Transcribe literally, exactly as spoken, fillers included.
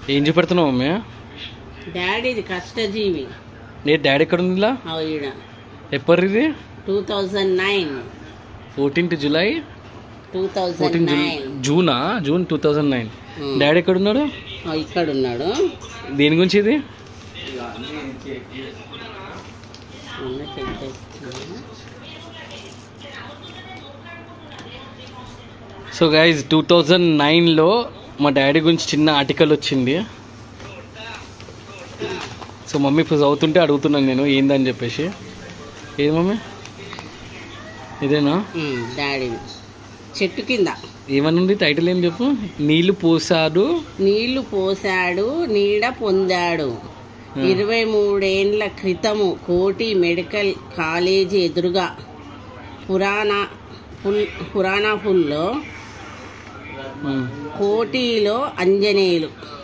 ఏం చూపెడుతున్నావు మమ్మీ? డాడీది కష్టజీవి. నీ డాడీ ఎక్కడ ఉంది ఇలా? ఎప్పుడు ఇది? Two thousand nine fourteenth July two thousand nine జూనా June two thousand nine daddy ఎక్కడ ఉన్నాడు? ఇక్కడ ఉన్నాడు. దేని గురించి ఇది? సో గైజ్ టూ థౌజండ్ నైన్లో మా డాడీ గురించి చిన్న ఆర్టికల్ వచ్చింది. సో మమ్మీ ఇప్పుడు చదువుతుంటే అడుగుతున్నాను నేను ఏందని చెప్పేసి. ఏది మమ్మీ? ఇదేనా డాడీ చెట్టు కింద ఏమనుంది టైటిల్? ఏం చెప్పు. నీళ్లు పోసాడు నీళ్లు పోసాడు నీడ పొందాడు. ఇరవై మూడేండ్ల క్రితము కోటి మెడికల్ కాలేజీ ఎదురుగా పురాణా ఫుల్ పురాణా ఫుల్లో కోటిలో అంజనేయులు